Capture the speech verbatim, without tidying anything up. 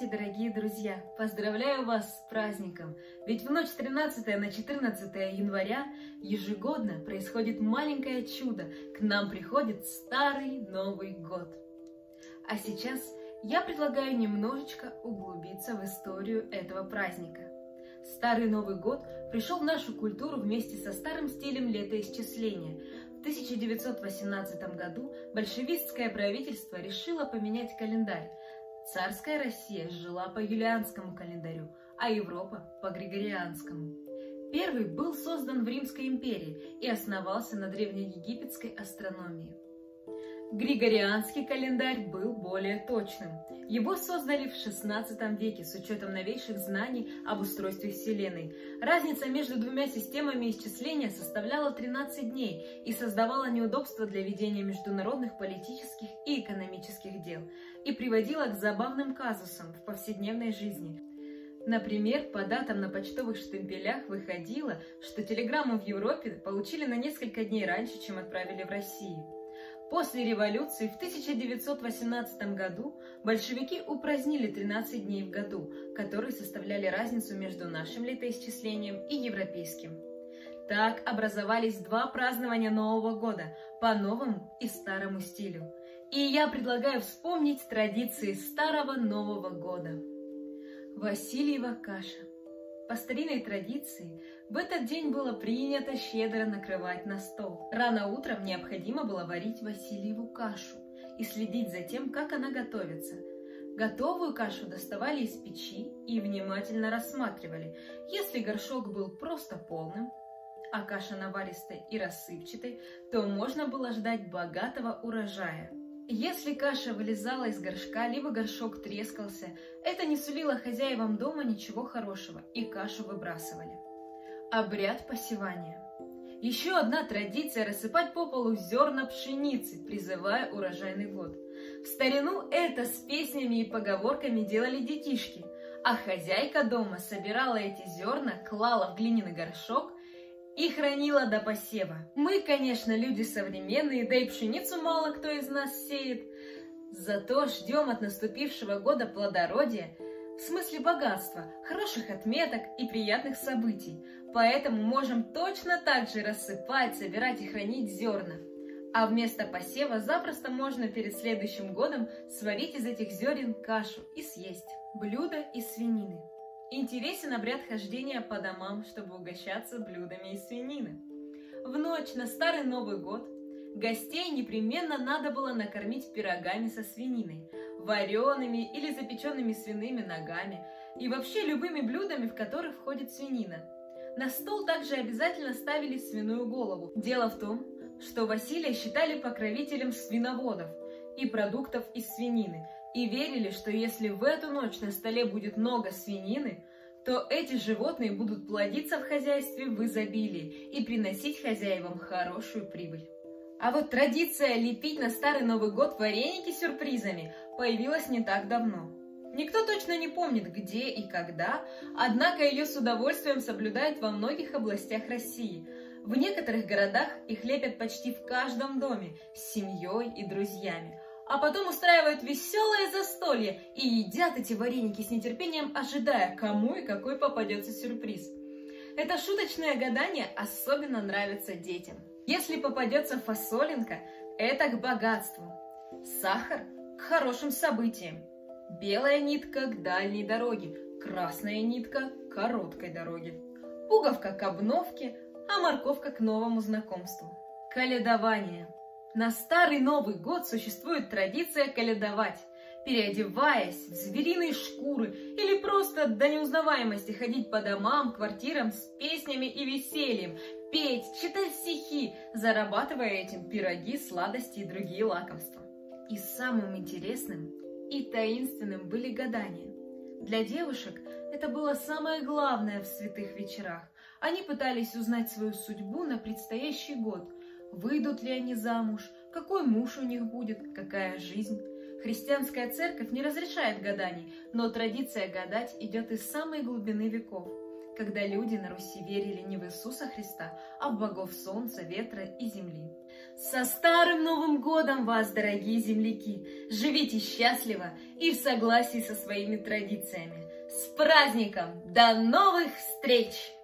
Здравствуйте, дорогие друзья! Поздравляю вас с праздником! Ведь в ночь с тринадцатого на четырнадцатое января ежегодно происходит маленькое чудо. К нам приходит Старый Новый год. А сейчас я предлагаю немножечко углубиться в историю этого праздника. Старый Новый год пришел в нашу культуру вместе со старым стилем летоисчисления. В тысяча девятьсот восемнадцатом году большевистское правительство решило поменять календарь. Царская Россия жила по юлианскому календарю, а Европа по григорианскому. Первый был создан в Римской империи и основался на древнеегипетской астрономии. Григорианский календарь был более точным. Его создали в шестнадцатом веке с учетом новейших знаний об устройстве Вселенной. Разница между двумя системами исчисления составляла тринадцать дней и создавала неудобства для ведения международных политических и экономических дел и приводила к забавным казусам в повседневной жизни. Например, по датам на почтовых штемпелях выходило, что телеграмму в Европе получили на несколько дней раньше, чем отправили в Россию. После революции в тысяча девятьсот восемнадцатом году большевики упразднили тринадцать дней в году, которые составляли разницу между нашим летоисчислением и европейским. Так образовались два празднования Нового года по новому и старому стилю. И я предлагаю вспомнить традиции Старого Нового года. Васильева каша. По старинной традиции, в этот день было принято щедро накрывать на стол. Рано утром необходимо было варить Васильеву кашу и следить за тем, как она готовится. Готовую кашу доставали из печи и внимательно рассматривали. Если горшок был просто полным, а каша наваристой и рассыпчатой, то можно было ждать богатого урожая. Если каша вылезала из горшка, либо горшок трескался, это не сулило хозяевам дома ничего хорошего, и кашу выбрасывали. Обряд посевания. Еще одна традиция – рассыпать по полу зерна пшеницы, призывая урожайный год. В старину это с песнями и поговорками делали детишки, а хозяйка дома собирала эти зерна, клала в глиняный горшок и хранила до посева. Мы, конечно, люди современные, да и пшеницу мало кто из нас сеет. Зато ждем от наступившего года плодородия, в смысле богатства, хороших отметок и приятных событий. Поэтому можем точно так же рассыпать, собирать и хранить зерна. А вместо посева запросто можно перед следующим годом сварить из этих зерен кашу и съесть. Блюдо из свинины. Интересен обряд хождения по домам, чтобы угощаться блюдами из свинины. В ночь на Старый Новый год гостей непременно надо было накормить пирогами со свининой, вареными или запеченными свиными ногами и вообще любыми блюдами, в которые входит свинина. На стол также обязательно ставили свиную голову. Дело в том, что Василия считали покровителем свиноводов и продуктов из свинины, и верили, что если в эту ночь на столе будет много свинины, то эти животные будут плодиться в хозяйстве в изобилии и приносить хозяевам хорошую прибыль. А вот традиция лепить на Старый Новый год вареники с сюрпризами появилась не так давно. Никто точно не помнит, где и когда, однако ее с удовольствием соблюдают во многих областях России. В некоторых городах их лепят почти в каждом доме с семьей и друзьями. А потом устраивают веселое застолье и едят эти вареники с нетерпением, ожидая, кому и какой попадется сюрприз. Это шуточное гадание особенно нравится детям. Если попадется фасолинка, это к богатству. Сахар – к хорошим событиям. Белая нитка – к дальней дороге. Красная нитка – к короткой дороге. Пуговка – к обновке, а морковка – к новому знакомству. Колядование. На Старый Новый год существует традиция колядовать, переодеваясь в звериные шкуры или просто до неузнаваемости ходить по домам, квартирам с песнями и весельем, петь, читать стихи, зарабатывая этим пироги, сладости и другие лакомства. И самым интересным и таинственным были гадания. Для девушек это было самое главное в святых вечерах. Они пытались узнать свою судьбу на предстоящий год. Выйдут ли они замуж, какой муж у них будет, какая жизнь. Христианская церковь не разрешает гаданий, но традиция гадать идет из самой глубины веков, когда люди на Руси верили не в Иисуса Христа, а в богов солнца, ветра и земли. Со Старым Новым Годом вас, дорогие земляки! Живите счастливо и в согласии со своими традициями. С праздником! До новых встреч!